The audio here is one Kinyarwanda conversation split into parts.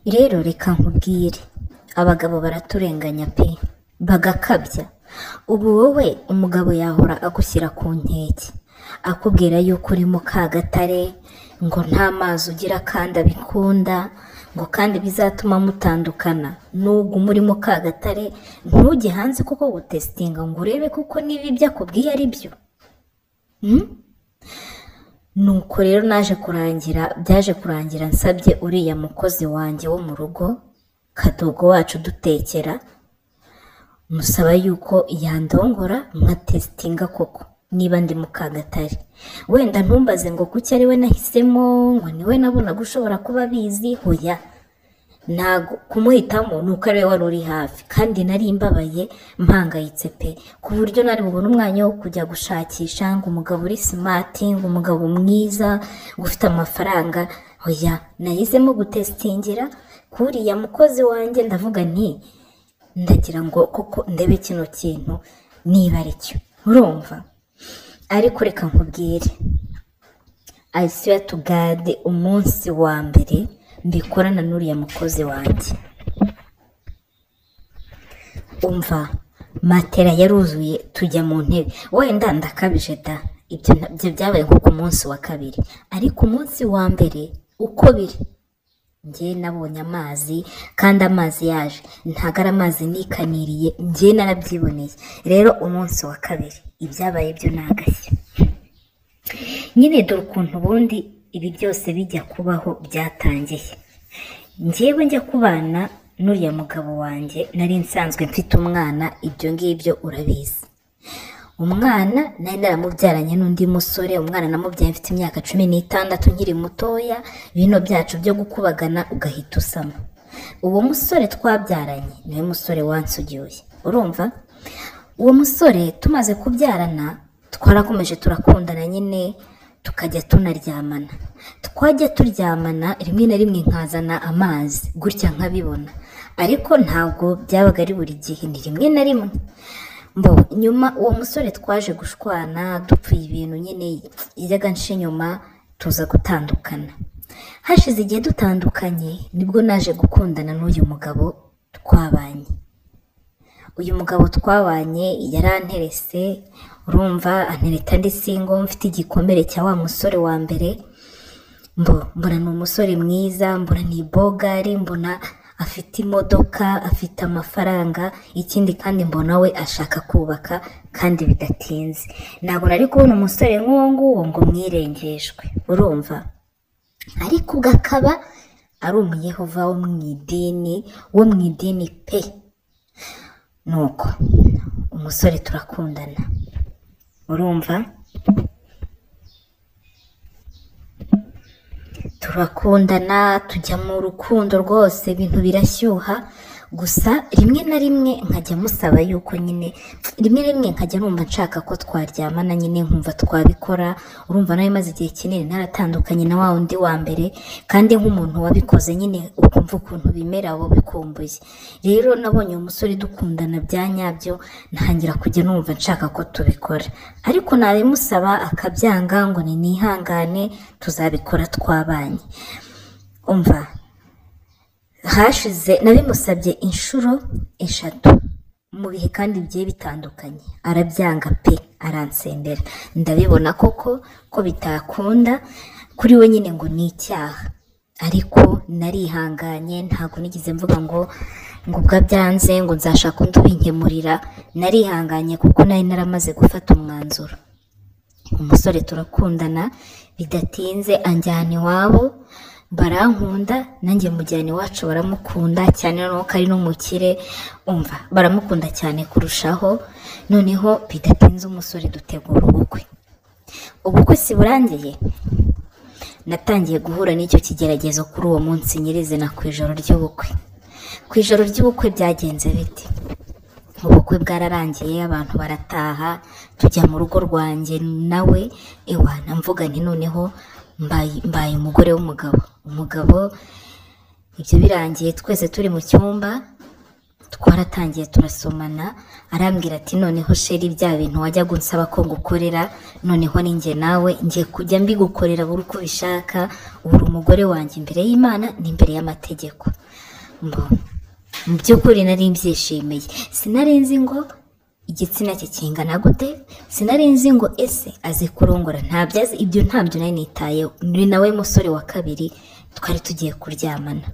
Rero reka nkubwire, abagabo baraturenganya pe, bagakabya. Ubu wowe umugabo yahora agushyira ku nkeke, akubwira yuko uri mu Kagatare, ngo nta mazi ugira kandi abikunda, ngo kandi bizatuma mutandukana. Nubwo muri mu Kagatare ntujye hanze kuko gutesitinga ngo urebe kuko niba ibyo akubwiye ari byo. Nuko rero byaje kurangira nsabye uriya mukozi wanjye wo mu rugo, Kadogo wacu dutekera, musaba yuko yandongora nkatesitinga koko niba ndi mu Kagatare. Wenda ntumbaze ngo kuki ari we nahisemo, ngo niwe nabonaga ushobora kuba abizi. Hoya, ntago kumuhitamo nuko ari we wari uri hafi, kandi nari mbabaye mpangayitse pe, ku buryo nari bubone umwanya wo kujya gushakisha ngo umugabo uri smart, ngo umugabo mwiza ufite amafaranga. Hoya, nahisemo gutesitingira kuriya mukozi wanjye, ndavuga nti ndagira ngo koko ndebe kino kintu niba ari cyo. Urumva? Ariko reka nkubwire, I swear to God, umunsi wa mbere mbikorana n'uriya mukozi wanjye, umva, matera yaruzuye tujya mu ntebe. Wenda ndakabije da, ibyo byabaye nko ku munsi wa kabiri, ariko umunsi wa mbere uko biri, njye nabonye amazi, kandi amazi yaje ntago ari amazi nikaniriye, njye narabyiboneye. Rero umunsi wa kabiri ibyabaye byo nagashya. Nyine dore ukuntu ubundi ibi byose bijya kubaho byatangiye. Njyewe njya kubana n'uriya mugabo wanjye, nari nsanzwe mfite umwana, ibyo ngibyo urabizi. Umwana nari naramubyaranye n'undi musore, umwana namubyaye mfite imyaka 16 nkiri mutoya, bino byacu byo gukubagana ugahita usama. Uwo musore twabyaranye niwe musore wansugiye. Urumva? Uwo musore tumaze kubyarana twarakomeje turakundana nyine, tukajya tunaryamana. Twajya turyamana rimwe na rimwe nkazana amazi gutya nkabibona, ariko ntabwo byabaga ari buri gihe, ni rimwe na rimwe. Nyuma uwo musore twaje gushwana, dupfuye ibintu nyine, yajyaga nshi nyuma tuza gutandukana. Hashize igihe dutandukanye nibwo naje gukundana n'uyu mugabo twabanye. Uyu mugabo twabanye yaranterese, urumva, antereta ndi single, mfite igikomere cya wa musore wa mbere. Mbona ni umusore mwiza, mbona ni bogari, mbona afite imodoka, afite amafaranga, ikindi kandi mbona we ashaka kubaka kandi bidatinze. Ntabwo nari kubona umusore nk'uwo nguwo ngo mwirengeshwe, urumva. Ariko ugakaba ari umuyehova wo mu idini pe. Nuko umusore turakundana, urumva, turakundana, tujya mu rukundo rwose, ibintu birashyuha. Gusa rimwe na rimwe nkajya musaba yuko nyine, rimwe na rimwe nkajya numva nshaka ko twaryamana nyine, nkumva twabikora. Urumva nawe maze igihe kinini naratandukanye na wa undi wa mbere, kandi nk'umuntu wabikoze nyine ukumva ukuntu bimera wowe bikumbuye. Rero nabonye umusore dukundana bya nyabyo, ntangira kujya numva nshaka ko tubikora, ariko nabimusaba akabyanga ngo nihangane tuzabikora twabanye. Umva, hashize nabimusabye inshuro 3 mu bihe kandi bigiye bitandukanye, arabyanga pe, aransendera. Ndabibona koko ko bitakunda kuri we nyine, ngo ni icyaha, ariko narihanganye. Ntago nigize mvuga ngo ubwo byanze ngo nzashaka undi ubinkemurira. Narihanganye kuko nari naramaze gufata umwanzuro. Umusore turakundana, bidatinze anjyana iwabo, barankunda, nanjye mujyana iwacu baramukunda cyane, nuko ari n'umukire. Umva, baramukunda cyane kurushaho. Noneho bidatinze umusore dutegura ubukwe si burangiye, natangiye guhura n'icyo kigeragezo kuri uwo munsi nyirizina, ku ijoro ry'ubukwe. Ku ijoro ry'ubukwe byagenze biti, ubukwe bwararangiye, abantu barataha, tujya mu rugo rwanjye nawe. Ewana, mvuga nti noneho mbaye umugore w'umugabo. Ibyo birangiye twese turi mu cyumba, twaratangiye turasomana, arambwira ati noneho sheri bya bintu wajya gunsaba ko ngukorera noneho ninjye nawe ngiye kujya mbigukorera buri uko bishaka, ubura umugore wanjye imbere y'Imana n'imbere y'amategeko. Mu by'ukuri nari mbyishimiye, sinari nzi ngo igitsina cye kingana gute, sinari nzi ngo ese azi kurongora, ntabyazi ibyo, ntabyo nari nitayeho. Ni nawe musore wa kabiri twari tugiye kuryamana.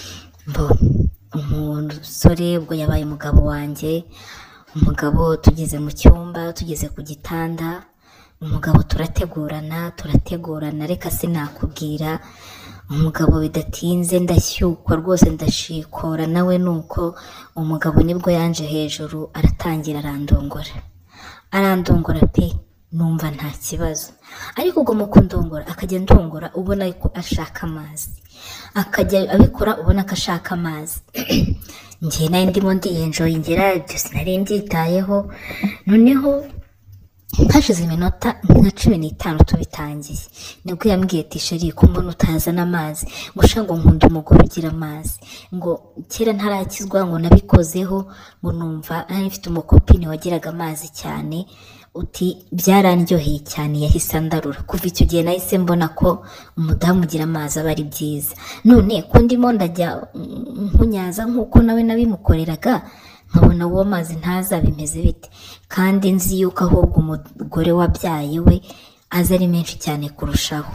Umusore ubwo yabaye umugabo wanjye, umugabo tugeze mu cyumba, tugeze ku gitanda, umugabo turategurana, reka sinakubwira. Umugabo bidatinze ndashyukwa rwose, ndashikora nawe nuko. Umugabo nibwo yanje hejuru, aratangira arandongora pe, numva nta kibazo. Ariko ubwo mu kundongora akajya ndongora ubona ko ashaka amazi, akajya abikora ubona ko ashaka amazi. Njye nayo ndimo ndiyenjoye ngera, ibyo sinari mbyitayeho. Noneho hashize iminota nka 15 tubitangiye, nibwo yambwiye ati sheri ko mbona utazana amazi, ngo shango nkunda umugore ugira amazi, ngo kera ntarakizwa ngo nabikozeho, ngo numva nari mfite umukopine wagiraga amazi cyane, uti byarandyoheye cyane, yahise andarura. Kuva icyo gihe nahise mbona ko umudamu ugira amazi aba ari byiza. None ko ndimo ndajya nkunyaza nk'uko nawe nabimukoreraga, nkabona uwo mazi ntaza bimeze bite, kandi nzi yuko ahubwo umugore wabyaye we aza ari menshi cyane kurushaho.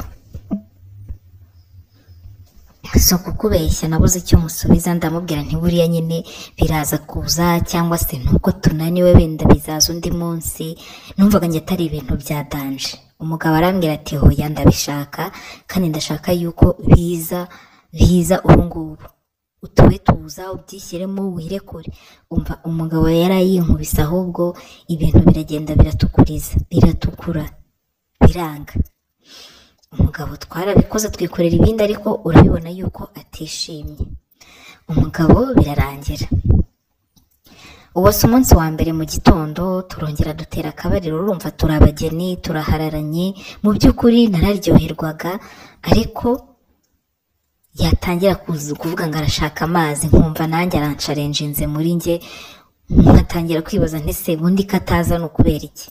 So kukubeshya nabuze icyo musubiza, ndamubwira nti buriya nyine biraza kuza, cyangwa se nuko tunaniwe wenda bizaza undi munsi. Numvaga njye atari ibintu bya danje. Umugabo arambwira ati hoya ndabishaka, kandi ndashaka yuko biza ubu ngubu, utuwe tuza ubyishyiremo wirekure. Umva umugabo yarayinkubise, ahubwo ibintu biragenda biratukura biranga. Umugabo twarabikoze twikorera ibindi, ariko urabibona yuko atishimye. Umugabo birarangira. Uwo si umunsi wa mbere mu gitondo turongera dutera akabariro, urumva turabageni turahararanye. Mu by'ukuri nararyoherwaga, ariko yatangira kuvuga ngo arashaka amazi, nkumva nanjye aransharenjinze muri njye, nkatangira kwibaza ntese bundi kataza no kubera iki.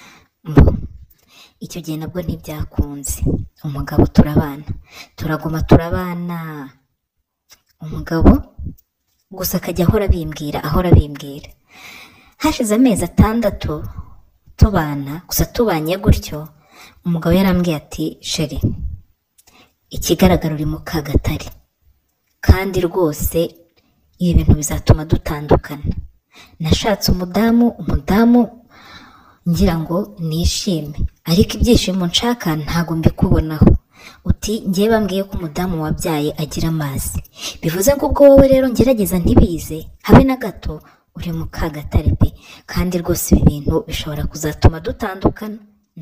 Icyo gihe nabwo ntibyakunze. Umugabo turaguma turabana. Umugabo gusa akajya ahora bimbwira. Hashize amezi 6 tubana, gusa tubanye gutyo, umugabo yarambwiye ati sheri ikigaragara uri mu Kagatare, kandi rwose ibi bintu bizatuma dutandukana. Nashatse umudamu ngira ngo nishime, ariko ibyishimo nshaka ntago mbikubonaho. Uti ngiye bambwiye ko umudamu wabyaye agira amazi, bivuze ngo ubwo wowe rero ngerageza ntibize habe na gato, uri mu Kagatare pe, kandi rwose ibi bintu bishobora kuzatuma dutandukana.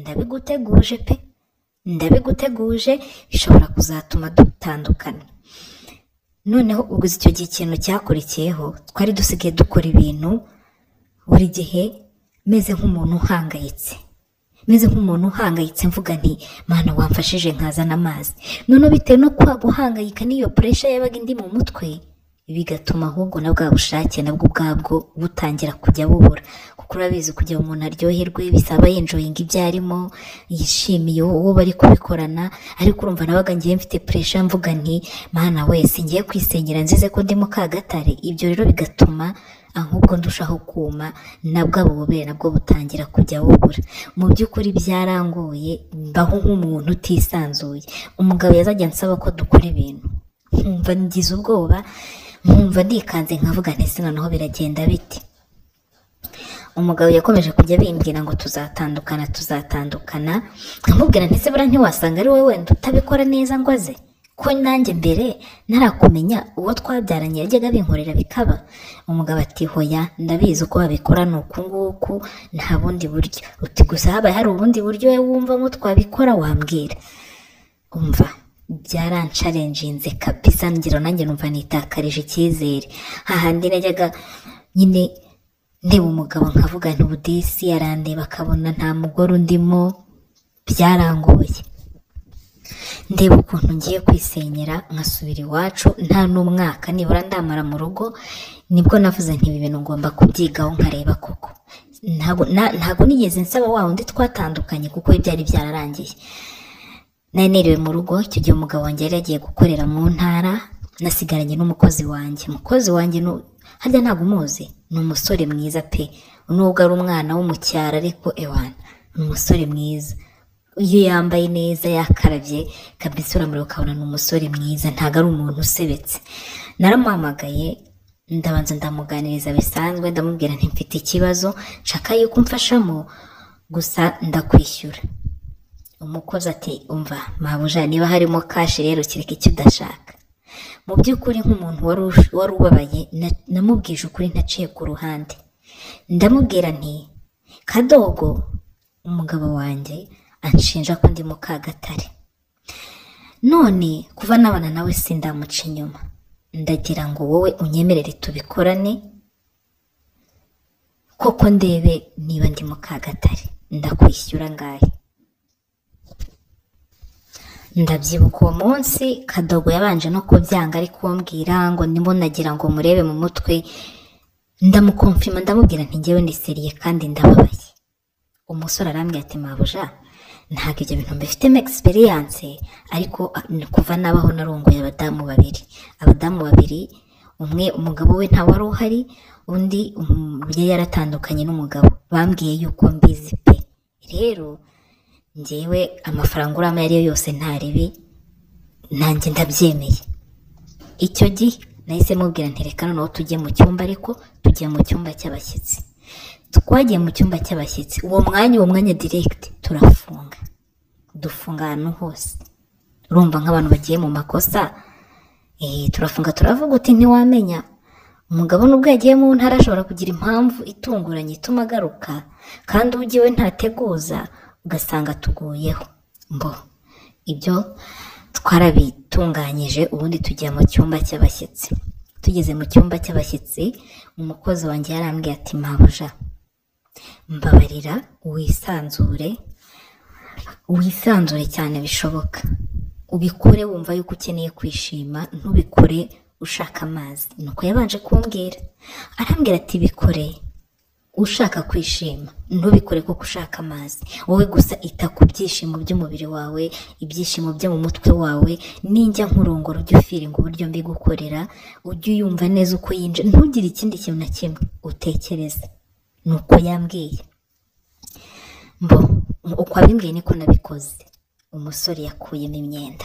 Ndabiguteguje bishobora kuzatuma dutandukana. Noneho ubwo icyo gihe ikintu cyakurikiyeho, twari dusigaye dukora ibintu buri gihe meze nk'umuntu uhangayitse, mvuga nti mana wamfashije nkazana amazi. None bitewe no guhangayika n'iyo pressure yabaga indi mu mutwe, bigatuma ahubwo na bwa bushake nabwo ubwabwo butangira kujya bubura. Kuko urabizi kugira umuntu aryoherwe bisaba enjoying ibyo arimo, yishimiye uwo bari kubikorana. Ariko urumva nabaga ngiye mfite pressure, mvuga nti mana wese ngiye kwisengera nzize ko ndi mu Kagatare. Ibyo rero bigatuma ahubwo ndushaho kuma, nabwo ububere nabwo butangira kujya bubura. Mu by'ukuri byarangoye, mbaho nk'umuntu utisanzuye. Umugabo yazajya ansaba ko dukora ibintu, nkumva ngize ubwoba, nkumva ndikanze, nkavuga nti noneho biragenda biti. Umugabo yakomeje kujya bimbwira ngo tuzatandukana, nkamubwira nti se bura ntiwasanga ari wowe wenda utabikora neza ngo aze, ko nanjye mbere narakumenya uwo twabyaranye yajyaga binkorera bikaba. Umugabo ati hoya ndabizi uko babikora nuku nguku, nta bundi buryo. Uti gusa habaye hari ubundi buryo we wumvamo twabikora wambwira. Umva byaransharenjinze kabisa, ngiro nanjye numva nitakarije icyizere. Hahandi najyaga nyine ndeba umugabo nkavuga nti ubudisi, yarandeba akabona nta mugore undimo, byarangoye. ndeba ukuntu ngiye kwisenyera nkasubira iwacu nta n'umwaka nibura ndamara mu rugo, nibwo navuze nti ibi bintu ngomba kubyigaho nkareba koko. Ntago nigeze nsaba wa wundi twatandukanye kuko byari byararangiye. Nari mu rugo icyo gihe umugabo wanjye yari yagiye gukorera mu ntara, nasigaranye n'umukozi wanjye. Umukozi wanjye harya ntago umuzi, ni umusore mwiza pe, nubwo ari umwana wo mu cyaro ariko ewana ni umusore mwiza. Iyo yambaye neza yakarabye kabisa uramureba ukabona ni umusore mwiza, ntago ari umuntu usebetse. Naramuhamagaye ndabanza ndamuganiriza bisanzwe, ndamubwira nti mfite ikibazo nshaka yuko umfashamo gusa ndakwishyura. Umukozi ati umva mabuja, niba harimo kashi rero kireka icyo udashaka. Mu by'ukuri nk'umuntu wari ubabaye namubwije ukuri ntaciye ku ruhande. Ndamubwira nti Kadogo, umugabo wanjye anshinja ko ndi Mukagatare, none kuva nabana nawe sindamuca inyuma, ndagira ngo wowe unyemerere tubikorane koko ndebe niba ndi Mukagatare, ndakwishyura ngahe. Ndabyibuka uwo munsi Kadogo yabanje no kubyanga ari kumbwira ngo ndimo nagira ngo murebe mu mutwe. Ndamukonfirma ndamubwira nti ngewe ndiseriye kandi ndababaye. Umusore arambwira ati mabuja, ntabwo ibyo bintu mbifitemo experience, ariko kuva nabaho narongoye abadamu babiri, umwe umugabo we nta wari uhari, undi yari yaratandukanye n'umugabo. Bambwiye yuko mbizi pe. Rero ngewe amafaranga urama yariyo yose ntaribi, nanjye ndabyemeye. Icyo gihe nahise mubwira nti reka noneho tujye mu cyumba, ariko tujye mu cyumba cy'abashyitsi. Twagiye mu cyumba cy'abashyitsi, uwo mwanya direct dufunga ahantu hose. Urumva nk'abantu bagiye mu makosa, turafunga turavuga uti ntiwamenya umugabo nubwo yagiye mu ntara ashobora kugira impamvu itunguranye ituma agaruka, kandi ugiwe ntateguza ugasanga tuguyeho. Ibyo twarabitunganyije, ubundi tujya mu cyumba cy'abashyitsi. Tugeze mu cyumba cy'abashyitsi, umukozi wanjye yarambwiye ati mabuja, mbabarira wisanzure cyane bishoboka, ubikore wumva yuko ukeneye kwishima, ntubikore ushaka amazi. Nuko yabanje kumbwira, arambwira ati bikore ushaka kwishima, ntubikore kuko ushaka amazi. Wowe gusa ita ku byishimo by'umubiri wawe, ibyishimo byo mu mutwe wawe. Ninjya nkurongora ujye ufiringa uburyo mbigukorera, ujye uyumva neza uko yinje, ntugire ikindi kintu na kimwe utekereza. Nuko yambwiye. Uko abimbwiye niko nabikoze. Umusore yakuyemo imyenda,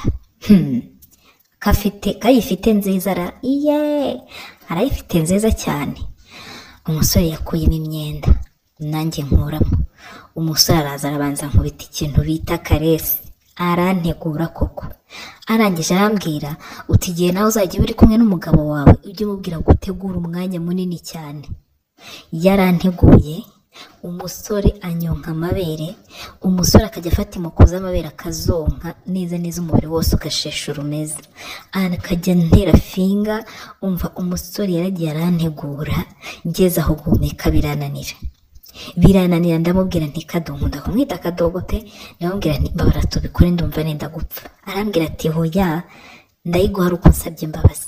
kayifite nziza arayifite nziza cyane. Umusore yakuyemo imyenda, nanjye nkuramo. Umusore araza arabanza nkubita ikintu bita karesi, arantegura koko. Arangije arambwira uti igihe nawe uzajya uri kumwe n'umugabo wawe ujye umubwira gutegura umwanya munini cyane. Yaranteguye, umusore anyonka amabere, umusore akajya afata imoko z'amabere akazonka neza neza, umubiri wose ugashesha urumeza, akajya ntera finga. Umva umusore yaragiye arantegura, ngeze aho guhumeka birananira. Ndamubwira nti Kadogo, ndakumwita Kadogo pe, ndamubwira nti mbabara tubikore ndumva nenda gupfa. Arambwira ati hoya ndayiguha uko nsabye imbabazi.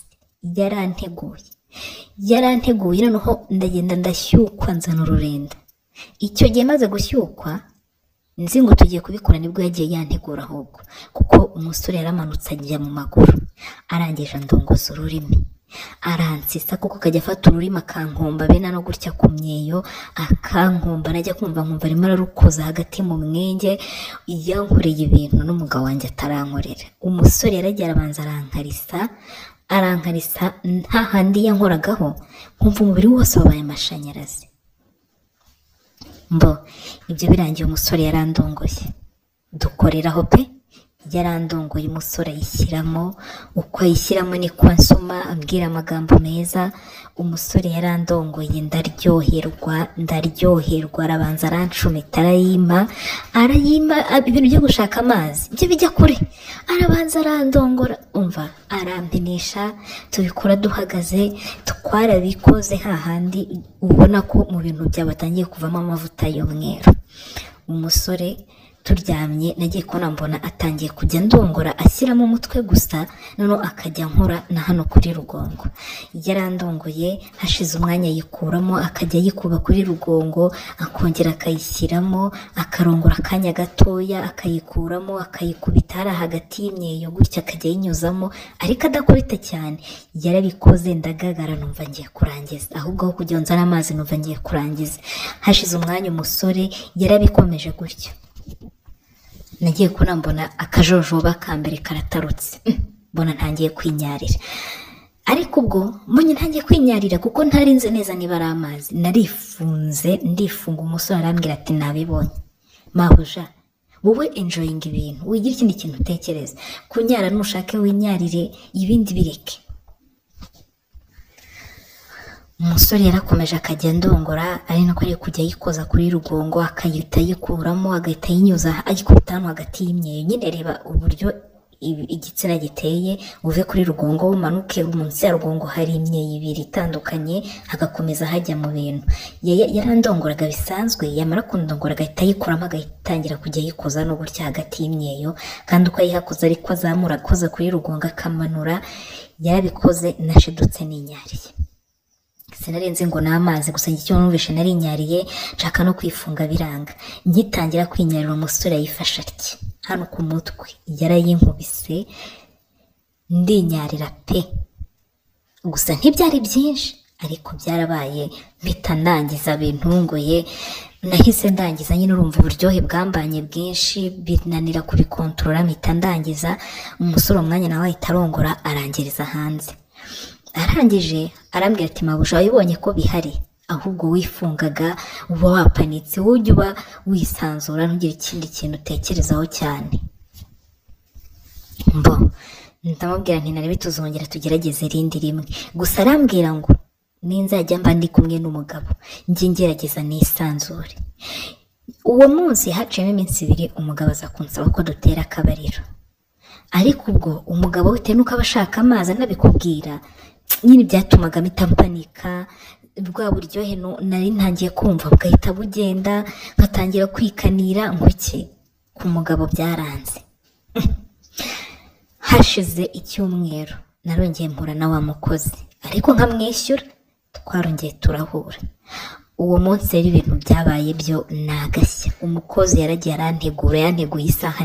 Yaranteguye noneho ndagenda ndashyukwa nzana ururenda. Icyo gihe maze gushyukwa nzi ngo tugiye kubikora, nibwo yagiye yantegura ahubwo, kuko umusore yaramanutse ajya mu maguru. Arangije ndongoza ururimi, aransisa kuko kajya afata ururimi akankomba bena no gutya ku myeyo, akankomba najya kumva nkumva arimo ararukoza hagati mu mwenge. Yankoreye ibintu n'umugabo wanjye atarankorera. Umusore yaragiye arabanza arankarisa nta handi yankoragaho, nkumva umubiri wose wabaye amashanyarazi. Ibyo birangiye umusore yarandongoye, dukoreraho pe. Yarandongoye, umusore ayishyiramo, uko ayishyiramo niko ansoma ambwira amagambo meza. Umusore yarandongoye ndaryoherwa, arabanza arancumita arayima ibintu byo gushaka amazi byo bijya kure. Arabanza arandongora, umva arampinisha, tubikora duhagaze. Twarabikoze hahandi ubona ko mu bintu byabatangiye kuvamo amavuta y'umweru. Umusore turyamye nagiye kubona mbona atangiye kujya ndongora ashyiramo umutwe gusa, noneho akajya nkora na hano kuri rugongo. Yarandongoye, hashize umwanya yikuramo, akajya yikuba kuri rugongo, akongera akayishyiramo, akarongora akanya gatoya, akayikuramo, akayikubita hari hagati y'imyeyo gutya, akajya yinyuzamo ariko adakubita cyane. Yarabikoze ndagagara numva ngiye kurangiza, ahubwo aho kugira nzana amazi numva ngiye kurangiza. Hashize umwanya umusore yarabikomeje gutyo, nagiye kubona mbona akajojoba ka mbere karatarutse, mbona ntangiye kwinyarira. Ariko ubwo mbonye ntangiye kwinyarira kuko ntarinze neza niba ari amazi, narifunze ndifunga. Umusore arambwira ati nabibonye mabuja, wowe enjoying ibintu, wigira ikindi kintu utekereza, kunyara nushake winyarire, ibindi bireke. Umusore yarakomeje akajya ndongora, ari nako ari kujya yikoza kuri rugongo, akayita yikuramo, agahita yinyuza ayikubita hano hagati y'imyeyo. Nyine reba uburyo igitsina giteye, uve kuri rugongo umanuke, munsi ya rugongo hari imyeyo ibiri itandukanye, hagakomeza hajya mu bintu. Yarandongoraga bisanzwe, yamara kundongora agahita yikuramo, agatangira kujya yikoza no gutya hagati y'imyeyo, kandi uko yihakoza ariko azamura akoza kuri rugongo akamanura. Yarabikoze nashidutse ninyariye. Sinarenze ngo n'amazi gusa, icyo numvishe narinyariye, nshaka no kwifunga biranga. Ngitangira kwinyarira umusore yifasha ati hano ku mutwe, yarayinkubise ndinyarira pe. Gusa ntibyari byinshi ariko byarabaye, mpita ndangiza bintunguye. Nahise ndangiza, nyine urumva uburyohe bwambanye bwinshi, binanira kubikontorora, mpita ndangiza. Umusore umwanya nawe ahita arongora arangiriza hanze. Arangije arambwira ati mabuja, wabibonye ko bihari, ahubwo wifungaga uba wapanitse, ujye uba wisanzura ntugire ikindi kintu utekerezaho cyane. Ndamubwira nti nari bituzongera tugerageze irindi rimwe. Gusa arambwira ngo ninzajya mba ndi kumwe n'umugabo njye ngerageza nisanzure. Uwo munsi haciyemo iminsi 2 umugabo aza kunsaba ko dutera akabariro, ariko ubwo umugabo bitewe nuko aba ashaka amazi anabikubwira, nyine byatumaga mpanika. Bwa buryohe nari ntangiye kumva bugahita bugenda, ngatangira kwikanira nguki ku mugabo byaranze. Hashize icyumweru narongeye mpura na wa mukozi, ariko nkamwishyura, twarongeye turahura. Uwo munsi rero ibintu byabaye byo nagashya. Umukozi yaragiye arantegura, yanteguye isaha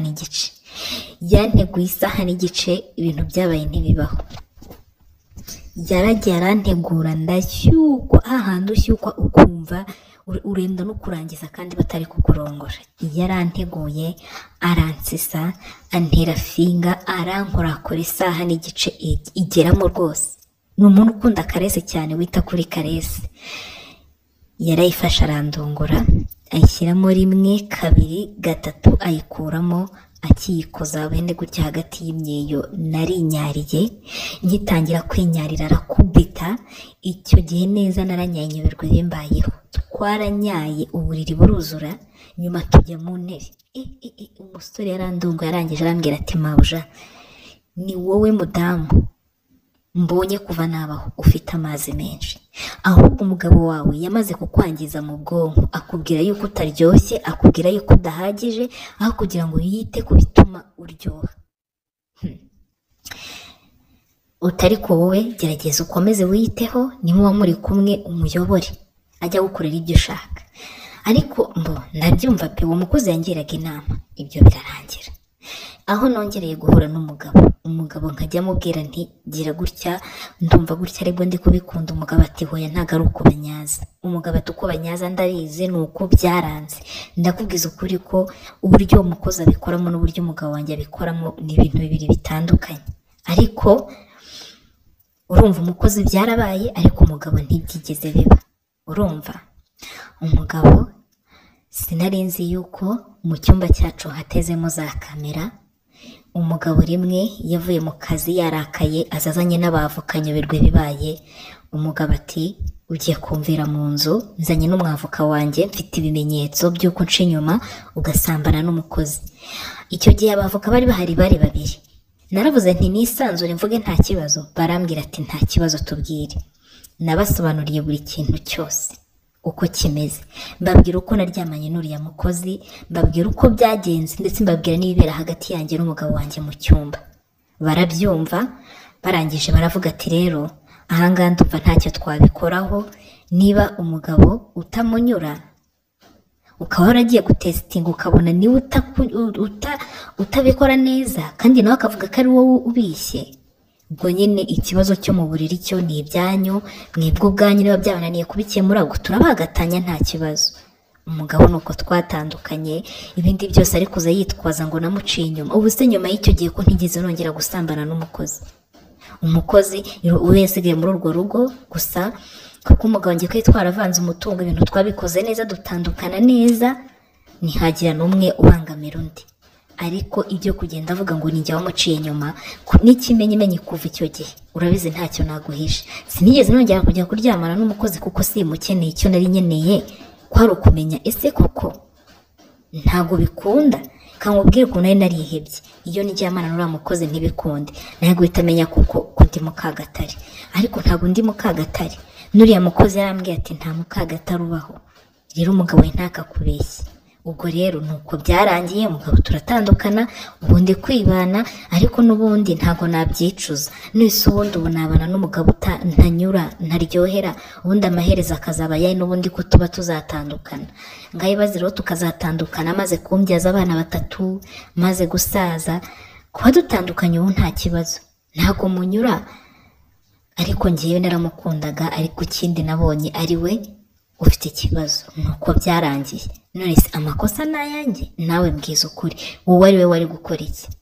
n'igice, ibintu byabaye ntibibaho. Yaragiye arantegura ndashyukwa, ahandi ushyukwa ukumva urenda no kurangiza kandi batari kukurongora. Yaranteguye, aransisa, antera finga, arankorakora isaha n'igice igeramo rwose. Ni umuntu ukunda karese cyane, wita kuri karese. Yarayifasha arandongora, ayishyiramo 1, 2, 3, ayikuramo, akiyikoza wende gutya hagati y'imyeyo. Narinyariye, ngitangira kwinyarira arakubita. Icyo gihe neza naranyanyoberwa bimbayeho. Twaranyaye, uburiri buruzura, nyuma tujya mu ntebe. Umusore yarandongo, yarangije arambwira ati mabuja, ni wowe mudamu mbonye kuva nabaho ufite amazi menshi, ahubwo umugabo wawe yamaze kukwangiza mu bwonko, akubwira yuko utaryoshye, akubwira yuko udahagije, aho kugira ngo yite ku bituma uryoha. Utari ko wowe gerageza ukomeze wiyiteho, nimuba muri kumwe umuyobore ajya gukorera ibyo ushaka. Ariko nabyumva pe, uwo mukozi yangiraga inama, ibyo birarangira. Aho nongereye guhura umugabo nkajya mubwira nti gira gutya, ndumva gutya aribwo ndi kubikunda. Umugabo ati hoya ntago ari uko banyaza. Umugabo ati uko banyaza ndabizi, nuko byaranze. Ndakubwiza ukuri ko uburyo umukozi abikoramo n'uburyo umugabo wanjye abikoramo ni ibintu bibiri bitandukanye. Ariko urumva umukozi byarabaye, ariko umugabo ntibyigeze biba. Urumva umugabo sinarinzi yuko mu cyumba cyacu hatezemo za kamera. Umugabo rimwe yavuye mu kazi yarakaye, azazanye n'abavoka nyoberwe bibaye. Umugabo ati ugiye kumvira mu nzu, nzanye n'umwavoka wanjye, mfite ibimenyetso by'uko nca inyuma ugasambana n'umukozi. Icyo gihe abavoka bari bahari, bari 2. Naravuze nti nisanzure mvuge nta kibazo. Barambwira ati nta kibazo tubwire. Nabasobanuriye buri kintu cyose. uko kimeze, mbabwira uko naryamanye n'uriya mukozi, mbabwira uko byagenze ndetse mbabwira n'ibibera hagati yanjye n'umugabo wanjye mu cyumba. Barabyumva, barangije baravuga ati rero ahangaha ndumva ntacyo twabikoraho, niba umugabo utamunyura ukaba waragiye gutesitinga ukabona niwe utabikora neza kandi nawe akavuga ko ari wowe ubishye, ubwo nyine ikibazo cyo mu buriri cyo ni ibyanyu mwebwe ubwanyu, niba byabananiye kubikemura ubwo turabagatanya nta kibazo. Umugabo nuko twatandukanye, ibindi byose ari kuza yitwaza ngo namuciye inyuma. Ubu se nyuma y'icyo gihe ko ntigeze nongera gusambana n'umukozi, umukozi we yasigaye muri urwo rugo gusa kuko umugabo wanjye ko twaravanze umutungo, ibintu twabikoze neza dutandukana neza, ntihagira n'umwe ubangamira undi. Ariko ibyo kugenda avuga ngo ninjye wamuciye inyuma n'ikimenyimenyi kuva icyo gihe urabizi ntacyo naguhisha. Sinigeze nongera kujya kuryamana n'umukozi kuko simukeneye, icyo nari nkeneye kwari ukumenya ese koko ntabwo bikunda, kamubwire ukuntu nari narihebye. Iyo niryamana n'uriya mukozi ntibikunde ntabwo guhita amenya kuko ndi Mukagatare, ariko ntabwo ndi Mukagatare. N'uriya mukozi yarambwiye ati nta Mukagatare ubaho, rero umugabo we ntakakubeshye. Ubwo rero nuko byarangiye, umugabo turatandukana, ubundi kwibana, ariko n'ubundi ntabwo nabyicuza. Nise ubundi ubu nabana n'umugabo ntanyura ntaryohera, ubundi amaherezo akazaba yayi n'ubundi ko tuba tuzatandukana. Ngaye baziro tukazatandukana maze kumbyaza abana 3, maze gusaza, kuba dutandukanye ubu nta kibazo, ntabwo munyura. Ariko ngiye naramukundaga, ariko ikindi nabonye ari we ufite ikibazo, nuko byarangiye. None se amakosa nayanjye? Nawe mbwiza ukuri, wowe ari we wari gukora iki?